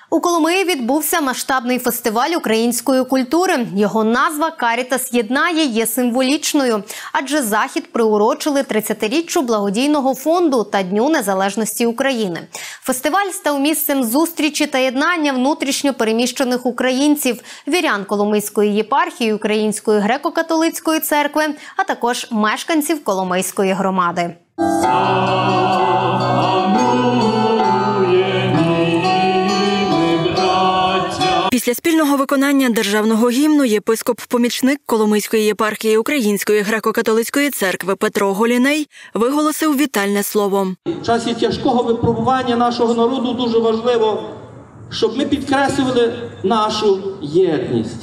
У Коломиї відбувся масштабний фестиваль української культури. Його назва «Карітас єднає» є символічною, адже захід приурочили 30-річчю благодійного фонду та Дню незалежності України. Фестиваль став місцем зустрічі та єднання внутрішньо переміщених українців, вірян Коломийської єпархії Української греко-католицької церкви, а також мешканців Коломийської громади. Після спільного виконання державного гімну єпископ-помічник Коломийської єпархії Української греко-католицької церкви Петро Голіней виголосив вітальне слово. В часі тяжкого випробування нашого народу дуже важливо, щоб ми підкреслювали нашу єдність.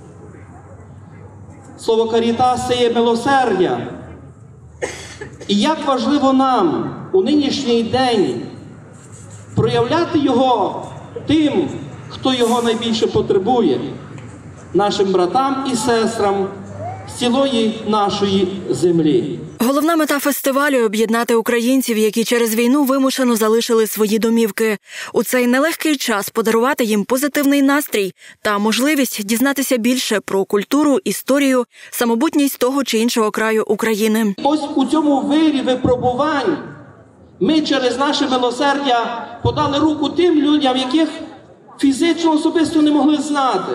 Слово «карітас» – це є милосердя. І як важливо нам у нинішній день проявляти його тим, хто його найбільше потребує, нашим братам і сестрам з цілої нашої землі. Головна мета фестивалю – об'єднати українців, які через війну вимушено залишили свої домівки. У цей нелегкий час подарувати їм позитивний настрій та можливість дізнатися більше про культуру, історію, самобутність того чи іншого краю України. Ось у цьому вирі випробувань ми через наше милосердя подали руку тим людям, яких фізично особисто не могли знати.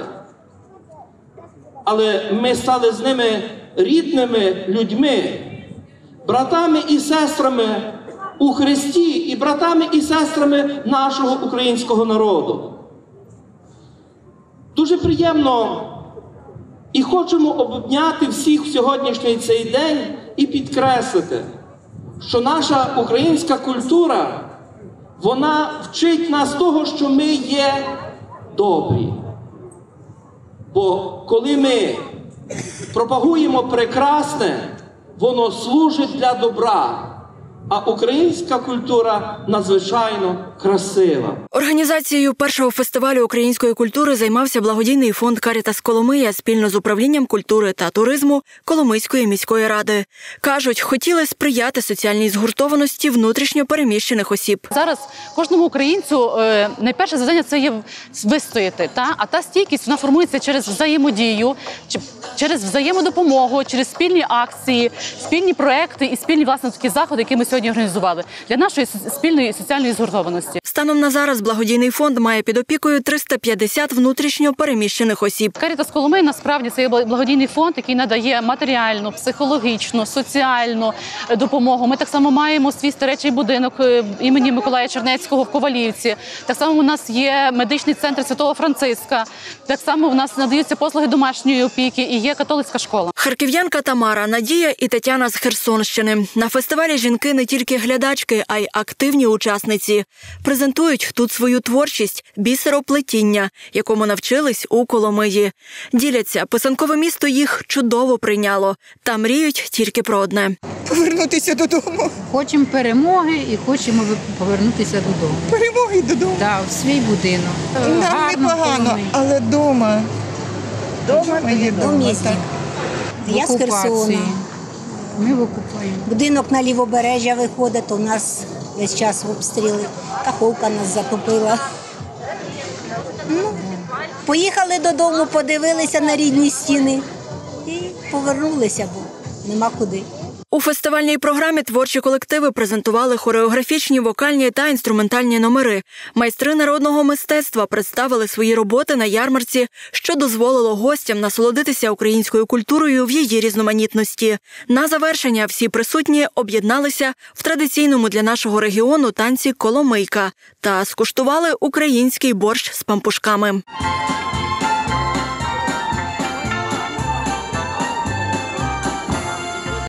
Але ми стали з ними рідними людьми, братами і сестрами у Христі і братами і сестрами нашого українського народу. Дуже приємно і хочемо обняти всіх в сьогоднішній цей день і підкреслити, що наша українська культура, вона вчить нас того, що ми є добрі. Бо коли ми пропагуємо прекрасне, воно служить для добра. А українська культура надзвичайно красива. Організацією першого фестивалю української культури займався благодійний фонд «Карітас Коломия» спільно з управлінням культури та туризму Коломийської міської ради. Кажуть, хотіли сприяти соціальній згуртованості внутрішньо переміщених осіб. Зараз кожному українцю найперше завдання – це є вистояти. А та стійкість вона формується через взаємодію, через взаємодопомогу, через спільні акції, спільні проекти і спільні, власне, такі заходи, які ми сьогодні організували для нашої спільної соціальної згуртованості. Станом на зараз благодійний фонд має під опікою 350 внутрішньо переміщених осіб. «Карітас Коломия» насправді це є благодійний фонд, який надає матеріальну, психологічну, соціальну допомогу. Ми так само маємо свій старечий будинок імені Миколая Чернецького в Ковалівці. Так само у нас є медичний центр Святого Франциска. Так само у нас надаються послуги домашньої опіки і є католицька школа. Харків'янка Тамара, Надія і Тетяна з Херсонщини. На фестивалі жінки не тільки глядачки, а й активні учасниці. Презентують тут свою творчість – бісероплетіння, якому навчились у Коломиї. Діляться, писанкове місто їх чудово прийняло. Та мріють тільки про одне – повернутися додому. Хочемо перемоги і хочемо повернутися додому. Перемоги додому? Так, в свій будинок. Нам непогано, але вдома. Ми є вдома. Я з Херсона. Ми в окупаємо. Будинок на Лівобережжя виходить, то у нас весь час обстріли. Каховка нас затопила. Поїхали додому, подивилися на рідні стіни і повернулися, бо нема куди. У фестивальній програмі творчі колективи презентували хореографічні, вокальні та інструментальні номери. Майстри народного мистецтва представили свої роботи на ярмарці, що дозволило гостям насолодитися українською культурою в її різноманітності. На завершення всі присутні об'єдналися в традиційному для нашого регіону танці «Коломийка» та скуштували український борщ з пампушками.